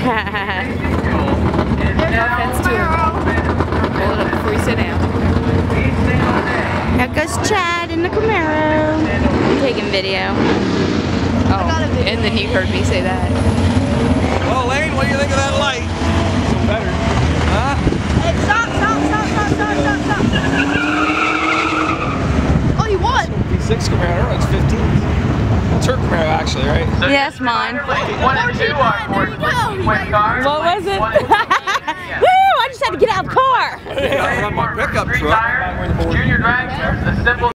offense to him. Hold it up before you sit down. There goes Chad in the Camaro. Taking video. Oh, and then he heard me say that. Well, Lane, what do you think of that light? So better. Huh? Hey, stop. Oh, you won. V6 Camaro, it's 15. It's her Camaro actually, right? Yes, mine. 1 and 2 are for cars. What was it? Woo! I just had to get out of the car. I run my pickup truck. Junior drag, a simple